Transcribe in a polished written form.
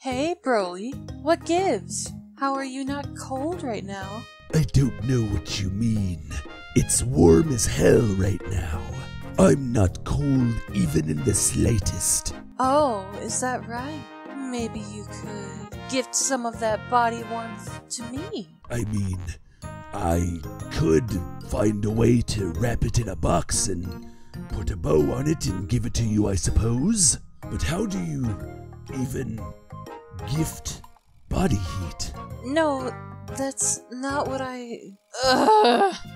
Hey, Broly, what gives? How are you not cold right now? I don't know what you mean. It's warm as hell right now. I'm not cold even in the slightest. Oh, is that right? Maybe you could gift some of that body warmth to me. I mean, I could find a way to wrap it in a box and put a bow on it and give it to you, I suppose. But how do you even gift body heat? No, that's not what I... Ugh.